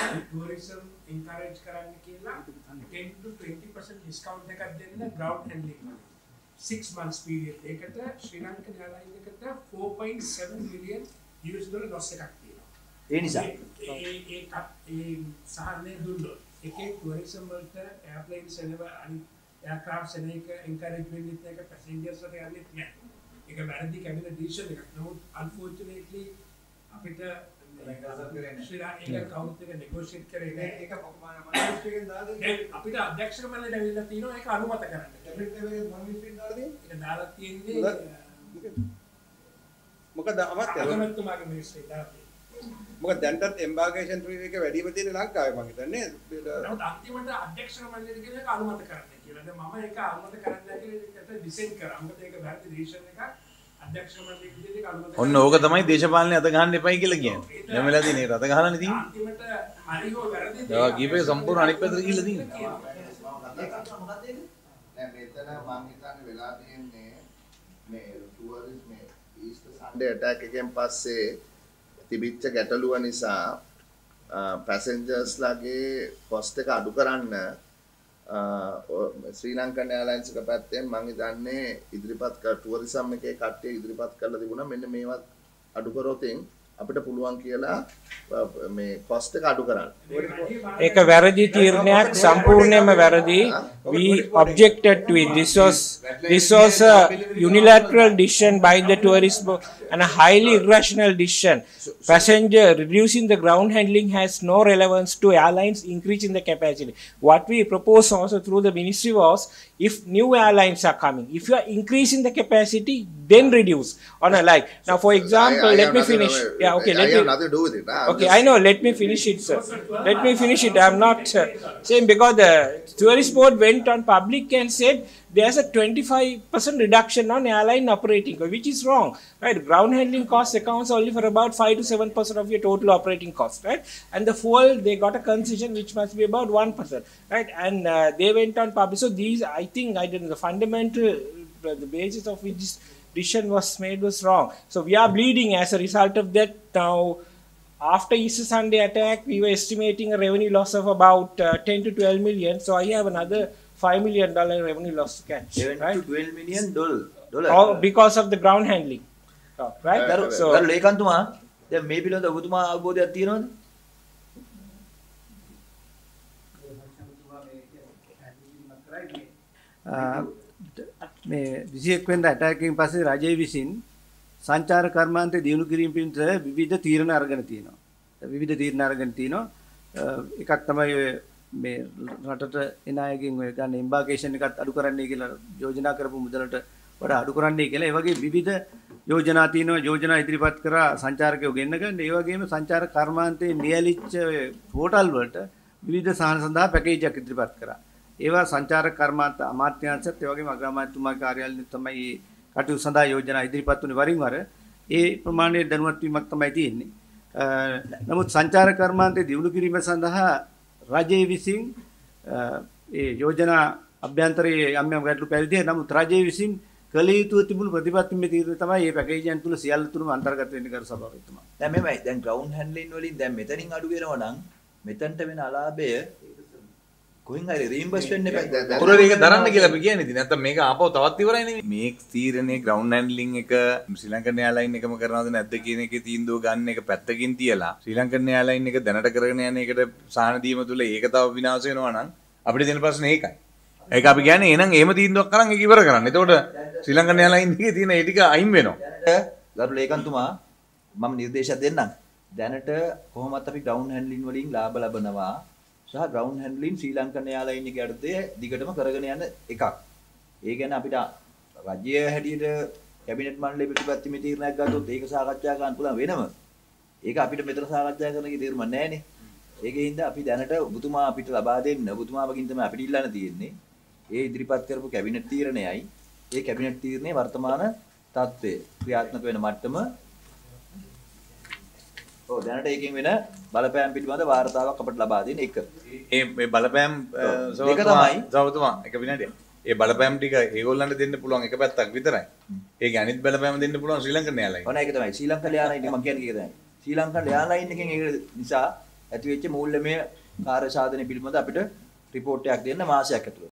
tourism encourage කරන්න කියලා 10 to 20% discount එකක් දෙන්න ground handling වල 6 months period එකට ශ්‍රී ලංකන් airline එකට 4.7 million US dollar loss එකක් තියෙනවා. ඒ නිසා ඒ සහනේ දුන්නොත් එකේ tourism වලට airplanes එනව අනිත් aircrafts එන එක encourage වෙන්නේ නැහැ passengers වලට යන්නේ නැහැ. ඒක වැරදි cabinet decision එකක්. නමුත් unfortunately අපිට ශ්‍රී ලංකා කවුන්ට් එක negotiate කරේ නැහැ. ඒක මනිස්ට්‍රියෙන් දාලා අපිට අධ්‍යක්ෂකමණ්ඩලයට ඇවිල්ලා තිනවා ඒක අනුමත කරන්න. කැබිනට් එකේ මනිස්ට්‍රියෙන් දාලා තියෙන්නේ. ඒක දාලා තියෙන්නේ මොකද අමාත්‍යතුමාගේ මිනිස්ට්‍රියෙන් දාලා තියෙන්නේ. මොකද දැන්ටත් එම්බාර්කේෂන් ෆ්‍රී එක වැඩිම තියෙන ලංකාවේ මම හිතන්නේ. නමුත් අන්තිමට අධ්‍යක්ෂකමණ්ඩලයට කියන එක අනුමත කරන්න කියලා. දැන් මම ඒක අනුමත කරන්න කියලා ඒකට ඩිසයින් කරා. මොකද ඒක වැරදි ඩිසිෂන් එකක්. ඔන්න ඕක තමයි දේශපාලනේ අත ගහන්න එපයි කියලා කියන්නේ. දැන් වෙලා තියෙන ඒ රත ගහලානේ තියෙන්නේ. අන්තිමට හරි හෝ වැරදි දවා කීපේ සම්පූර්ණ අනිත් පැත්තට ගිහිල්ලා තියෙන්නේ. දැන් මෙතන මම හිතන්නේ වෙලා තියෙන්නේ මේ ටුවරිස්ට් මේ ඊස්ටර් සන්ඩේ ඇටැක් එකෙන් පස්සේ තිබිච්ච ගැටලුව නිසා පැසෙන්ජර්ස්ලාගේ කොස්ට් එක අඩු කරන්න ශ්‍රී ලංකන් එයාර්ලයින්ස් එක පැත්තෙන් මම හිතන්නේ ඉදිරිපත් කර ටුවරිසම් එකේ කට්ටිය ඉදිරිපත් කරලා තිබුණා මෙන්න මේවත් අඩු කරොතින් අපිට පුළුවන් කියලා මේ කොස්ට් එක අඩු කරන්න. ඒක වැරදි තීරණයක් සම්පූර්ණයෙන්ම වැරදි. We objected to it. This was a unilateral decision by the tourist board and a highly irrational decision. Passenger reducing the ground handling has no relevance to airlines increasing the capacity. What we proposed also through the ministry was, if new airlines are coming, if you are increasing the capacity, then reduce on a like. Now, for example, let me finish. Yeah, okay. I have nothing to do with it. Okay, I know. Let me finish it, sir. Let me finish it. I'm not saying because the tourist board went on public and said there's a 25% reduction on airline operating cost, which is wrong, right? Ground handling cost accounts only for about 5 to 7% of your total operating cost, right? And the fuel, they got a concession which must be about 1%, right? And they went on public. So these, I think, I don't know, the fundamental, the basis of which this decision was made was wrong. So we are bleeding as a result of that. Now, after Easter Sunday attack, we were estimating a revenue loss of about 10 to 12 million. So I have another $5 million revenue loss to catch. 7 right? to 12 million dollar. All because of the ground handling. Right? So ලේකන්තුමා දැන් මේ පිළිබඳව ඔබතුමා අවබෝධයක් තියෙනවද? මේ 21 වෙනිදා attack එකෙන් පස්සේ රජය විසින් සංචාර කර්මාන්තය දියුණු කිරීම පිණිස විවිධ තීරණ අරගෙන තියෙනවා. විවිධ තීරණ අරගෙන තිනවා. එකක් තමයි මේ රටට එන අයගෙන් ඔය ගන්න එම්බාර්කේෂන් එකත් අඩු කරන්නයි කියලා යෝජනා කරපු මුදලට වඩා අඩු කරන්නයි කියලා. ඒ වගේ විවිධ යෝජනා තියෙනවා. යෝජනා ඉදිරිපත් කරා සංචාරකයෝ ගෙන්න ගන්න. ඒ වගේම සංචාර කර්මාන්තයේ නියැලිච්ච පෝටල් වලට විවිධ සාහන සඳහා පැකේජ් එකක් ඉදිරිපත් කරා. ඒවා සංචාර කර්මාන්ත අමාත්‍යාංශයත් ඒ වගේම අග්‍රාමාත්‍යතුමාගේ කාර්යාලයෙන් තමයි කටයුතු සඳහා යෝජනා ඉදිරිපත් වුණේ වරින් වර. ඒ ප්‍රමාණයේ දැනුවත් වීමක් තමයි තියෙන්නේ. නමුත් සංචාර කර්මාන්තය දියුණු කිරීම සඳහා රජය විසින් ඒ යෝජනා අභ්‍යන්තරයේ යම් යම් ගැටලු පැවතියි. නමුත් රජය විසින් කළ යුතු තිබුණු ප්‍රතිපත්තිමය තීරණ තමයි මේ පැකේජයන් තුල සියල්ල තුනම අන්තර්ගත වෙන්න කර සභාවතුමා. දැන් මෙමය දැන් ග්‍රවුන්ඩ් හැන්ඩලින් වලින් දැන් මෙතනින් අඩු වෙනවා නම් මෙතනට වෙන අලාභය කොහෙන් හරි රීම්බර්ස් වෙන්න එපා. උරේ ඒක දරන්න කියලා අපි කියන්නේ. ඉතින් නැත්තම් මේක ආපහු තවත් ඉවරයි නෙමෙයි. මේ තීරණේ ග්‍රවුන්ඩ් හැන්ඩලින් එක ශ්‍රී ලංකන් එයාර්ලයින් එකම කරනවද නැද්ද කියන එකේ තීන්දුව ගන්න එක පැත්තකින් තියලා ශ්‍රී ලංකන් එයාර්ලයින් එක දැනට කරගෙන යන එකට සාහන දීම තුල ඒක තව විනාශ වෙනවා නම් අපිට දෙන ප්‍රශ්නේ ඒකයි. ඒක අපි කියන්නේ එහෙනම් එහෙම තීන්දුවක් කරන් ඒක ඉවර කරන්න. එතකොට ශ්‍රී ලංකන් එයාර්ලයින් එකේ තියෙන ඒ ටික අයින් වෙනවා. ගරු ලේකම්තුමා මම නිර්දේශයක් දෙන්නම්. දැනට කොහොමත් අපි ග්‍රවුන්ඩ් හැන්ඩලින් වලින් ලාභ ලබනවා. සහ ground handling Sri Lankan Airlines එකේ යටතේ දිගටම කරගෙන යන එකක්. ඒ කියන්නේ අපිට රජය හැටියට කැබිනට් මණ්ඩලයේ ප්‍රතිපත්තිමය තීරණයක් ගත්තොත් ඒක සාකච්ඡා කරන්න පුළුවන් වෙනම. ඒක අපිට මෙතන සාකච්ඡා කරන එකේ තීරණයක් නැහැනේ. ඒකෙන්ද අපි දැනට ඔබතුමා අපිට ලබා දෙන්න ඔබතුමාගෙන් තමයි අපිට ඉල්ලන්න තියෙන්නේ. ඒ ඉදිරිපත් කරපු කැබිනට් තීරණයයි ඒ කැබිනට් තීරණයේ වර්තමාන තත්ත්වය ක්‍රියාත්මක වෙන මට්ටම දැනට ඒකෙන් වෙන බලපෑම් පිළිබඳ වාර්තාවක් අපිට ලබා දෙන්න එක. මේ බලපෑම් සවතුමා එක විනාඩියක්. ඒ බලපෑම් ටික ඒගොල්ලන්ට දෙන්න පුළුවන් එක පැත්තක් විතරයි. ඒකේ අනිත් බලපෑම දෙන්න පුළුවන් ශ්‍රී ලංකන් එයාර්ලයින්. ඔන්න ඒක තමයි ශ්‍රී ලංකන් එයාර්ලයින් එක මම කියන්නේ ඒක තමයි. ශ්‍රී ලංකන් එයාර්ලයින් එකෙන් ඒක නිසා ඇති වෙච්ච මූල්‍යමය කාර්ය සාධන පිළිබඳ අපිට රිපෝට් එකක් දෙන්න මාසයක් ඇතුළත.